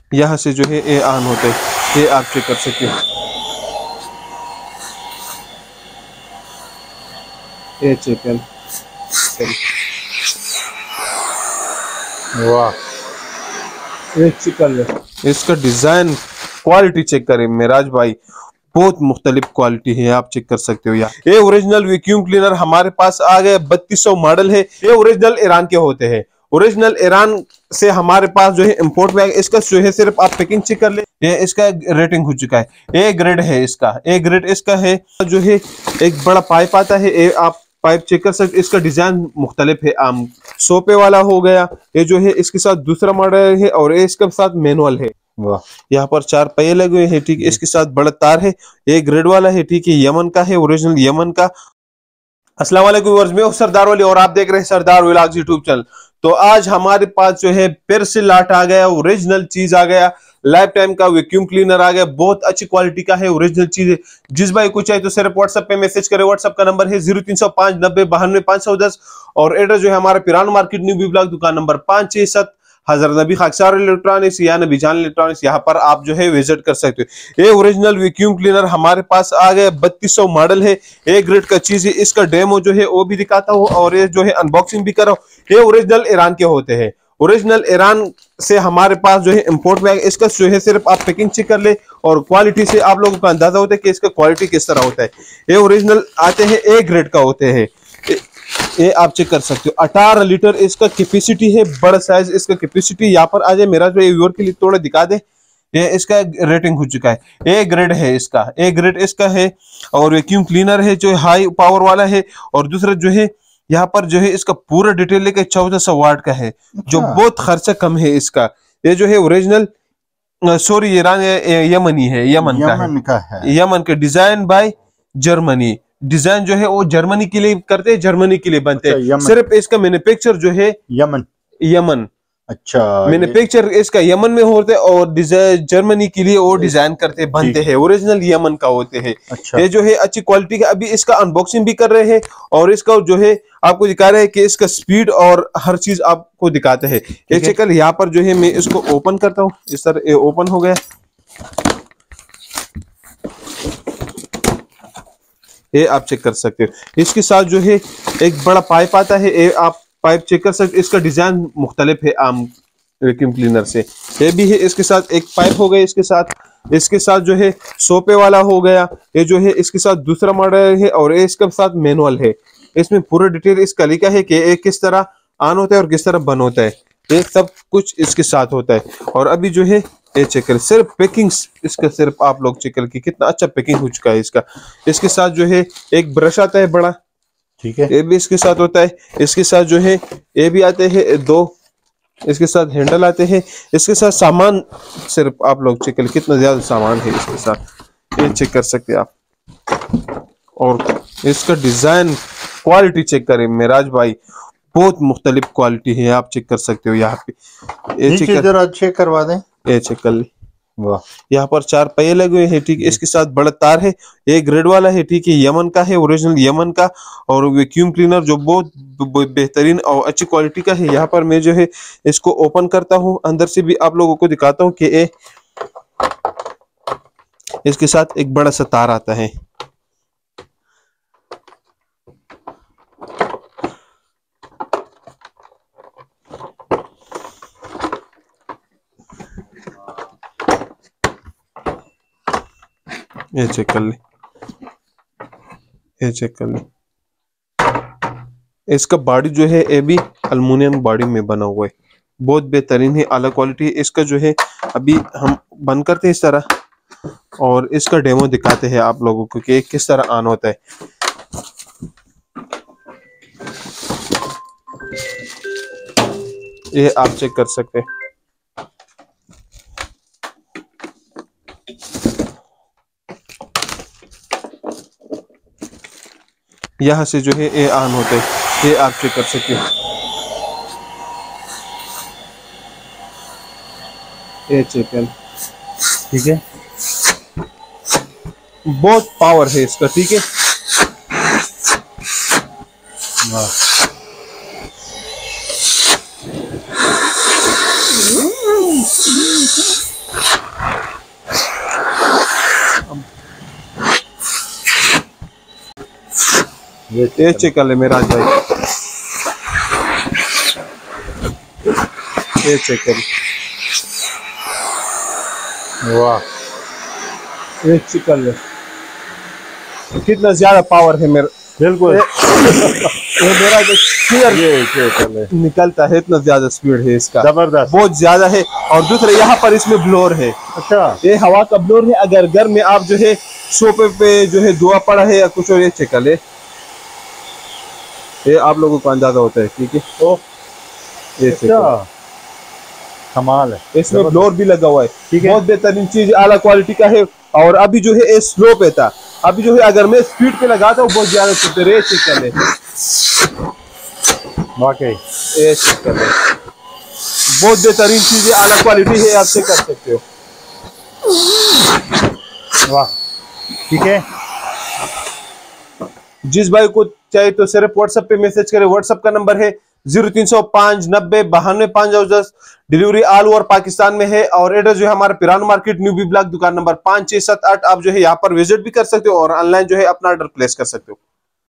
यहाँ से जो है ये ऑन होता है, ये आप चेक कर सकते हो। ये चेक कर, वाह, ये चेक कर लो। इसका डिजाइन क्वालिटी चेक करें मेराज भाई, बहुत मुख्तलिफ क्वालिटी है, आप चेक कर सकते हो। ये ओरिजिनल वैक्यूम क्लीनर हमारे पास आ गए, 3200 मॉडल है। ये ओरिजिनल ईरान के होते हैं, ओरिजिनल ईरान से हमारे पास जो है इंपोर्ट में। इसका जो है सिर्फ आप पैकिंग चेक कर ले, ये इसका रेटिंग हो चुका है, ए ग्रेड है इसका, ए ग्रेड इसका है। जो है एक बड़ा पाइप आता है, ये आप पाइप चेक कर सकते। इसका डिजाइन मुख्तलिफ है, आम सोपे वाला हो गया, ये जो है इसके साथ दूसरा मॉडल है, और ये इसके साथ मैनुअल है। वाह, यहाँ पर 4 पहिए लगे हुए हैं, ठीक है। इसके साथ बड़ा तार है, ये ग्रेड वाला है, ठीक है, यमन का है, ओरिजिनल यमन का। अस्सलाम वालेकुम व्यूअर्स, मैं हूं सरदार वली और आप देख रहे हैं सरदार व्लॉग्स यूट्यूब चैनल। तो आज हमारे पास जो है फिर से लाट आ गया, ओरिजिनल चीज आ गया, लाइफ टाइम का वैक्यूम क्लीनर आ गया, बहुत अच्छी क्वालिटी का है, ओरिजिनल चीज है। जिस भाई को चाहिए तो सिर्फ व्हाट्सएप पे मैसेज करें। व्हाट्सएप का नंबर है 0305 90 92 510, और एड्रेस जो है हमारा Pirana market new B block, दुकान नंबर 567, हजरत नबी खाकसार इलेक्ट्रॉनिक्स या नबी जान इलेक्ट्रॉनिक्स। यहाँ पर आप जो है विजिट कर सकते हो। ये ओरिजिनल वैक्यूम क्लीनर हमारे पास आ गया, 3200 मॉडल है, ए ग्रेड का चीज है। इसका डेमो जो है वो भी दिखाता हूँ, और ये जो है अनबॉक्सिंग भी कर रहा हूँ। ये ओरिजिनल ईरान के होते हैं, ओरिजिनल ईरान से हमारे पास जो है इंपोर्ट में। इसका जो है सिर्फ आप पैकिंग चेक कर ले, और क्वालिटी से आप लोगों का अंदाजा होता है कि इसका क्वालिटी किस तरह होता है। ये ओरिजिनल आते हैं, ए ग्रेड का होते हैं, ये आप चेक कर सकते हो। 18 लीटर इसका कैपेसिटी है, बड़ा साइज इसका कैपेसिटी। यहाँ पर आ जाए मेरा जो व्यूअर के लिए थोड़ा दिखा दे। ये इसका रेटिंग हो चुका है, ए ग्रेड है इसका, ए ग्रेड इसका है, और वैक्यूम क्लीनर है जो हाई पावर वाला है। और दूसरा जो है यहाँ पर जो है इसका पूरा डिटेल लेके 1400 वाट का है, जो बहुत खर्चा कम है इसका। ये जो है ओरिजिनल सॉरी ईरान यमनी है, यमन का है, यमन का, डिजाइन बाय जर्मनी। डिजाइन जो है वो जर्मनी के लिए करते हैं, जर्मनी के लिए बनते हैं। सिर्फ इसका मैन्युफैक्चर जो है यमन। अच्छा, मैन्युफैक्चर इसका यमन में होते हैं, और डिजाइन जर्मनी के लिए वो डिजाइन करते बनते हैं, ओरिजिनल यमन का होते हैं। अच्छा। ये जो है अच्छी क्वालिटी का। अभी इसका अनबॉक्सिंग भी कर रहे हैं, और इसका जो है आपको दिखा रहे हैं कि इसका स्पीड और हर चीज आपको दिखाते हैं। ये चेक यहाँ पर जो है मैं इसको ओपन करता हूँ, इस तरह ये ओपन हो गया। ये आप चेक कर सकते हो। इसके साथ जो है एक बड़ा पाइप आता है, ये आप पाइप चेक कर सकते। इसका डिजाइन मुख्तलिफ है आम वैक्यूम क्लीनर से, ये भी है। इसके साथ एक पाइप हो गया, इसके साथ जो है सोपे वाला हो गया, ये जो है इसके साथ दूसरा मॉडल है, और ये इसके साथ मैनुअल है। इसमें पूरा डिटेल इसका लिखा है कि ये किस तरह ऑन होता है और किस तरह बंद होता है, ये सब कुछ इसके साथ होता है। और अभी जो है ये चेक कर, सिर्फ पैकिंग इसका सिर्फ आप लोग चेक कर कि कितना अच्छा पैकिंग हो चुका है इसका। इसके साथ जो है एक ब्रश आता है बड़ा, ठीक है, ये भी इसके साथ होता है। इसके साथ जो है ये भी आते हैं 2, इसके साथ हैंडल आते हैं। इसके साथ सामान सिर्फ आप लोग चेक कर कितना ज्यादा सामान है इसके साथ, ये चेक कर सकते हैं आप। और इसका डिजाइन क्वालिटी चेक करें मेराज भाई, बहुत मुख्तलिफ क्वालिटी है, आप चेक कर सकते हो। यहाँ पे ये चेक करवा दें, ये चेक कर ले। वाह, यहाँ पर 4 पहिए लगे हुए हैं, ठीक है। इसके साथ बड़ा तार है, ये ग्रेड वाला है, ठीक है, यमन का है, ओरिजिनल यमन का। और वैक्यूम क्लीनर जो बहुत बेहतरीन और अच्छी क्वालिटी का है। यहाँ पर मैं जो है इसको ओपन करता हूँ, अंदर से भी आप लोगों को दिखाता हूँ कि इसके साथ एक बड़ा सा तार आता है। ये चेक कर ले, ये चेक कर ले। इसका बॉडी जो है ये भी अल्मुनियम बॉडी में बना हुआ है, बहुत बेहतरीन है, अलग क्वालिटी है। इसका जो है अभी हम बंद करते हैं इस तरह, और इसका डेमो दिखाते हैं आप लोगों को कि किस तरह ऑन होता है। ये आप चेक कर सकते हैं। यहाँ से जो है ये ऑन होता है, ये आप चेक कर सकते हो। ये चेक कर, ठीक है, बहुत पावर है इसका, ठीक है। ये चेक कर ले मेराज भाई, ये चेक कर, वाह, ये चेक कर ले कितना ज्यादा पावर है मेरा। बिल्कुल ये मेरा जो क्लियर ये चेक कर ले, निकलता है, इतना ज्यादा स्पीड है इसका, जबरदस्त, बहुत ज्यादा है। और दूसरा यहाँ पर इसमें ब्लोर है। अच्छा, ये हवा का ब्लोर है। अगर घर में आप जो है सोफे पे जो है धुआं पड़ा है या कुछ और, ये चेक कर ले, ये आप लोगों को अंदाजा होता है। ठीक है, ओ ये चेक कर, अच्छा, कमाल है, इसमें ब्लोर भी लगा हुआ है। ठीक है, बहुत बेहतरीन चीज, आला क्वालिटी का है। और अभी जो है ये स्लो पे था, अभी जो है अगर मैं स्पीड पे लगाता हूँ बहुत ज्यादा चलते रहे। चेक कर ले, वाकई ये चेक कर ले, बहुत बेहतरीन चीज है, आला क्वालिटी है, आप चेक कर सकते हो। वाह, ठीक है। जिस भाई को चाहिए तो सिर्फ व्हाट्सएप पे मैसेज करें। व्हाट्सएप का नंबर है 0305 90 92 510। डिलीवरी ऑल ओवर पाकिस्तान में है। और एड्रेस जो है हमारा Pirano market, new B block, दुकान नंबर 5 6 7 8। आप जो है यहाँ पर विजिट भी कर सकते हो और ऑनलाइन जो है अपना ऑर्डर प्लेस कर सकते हो।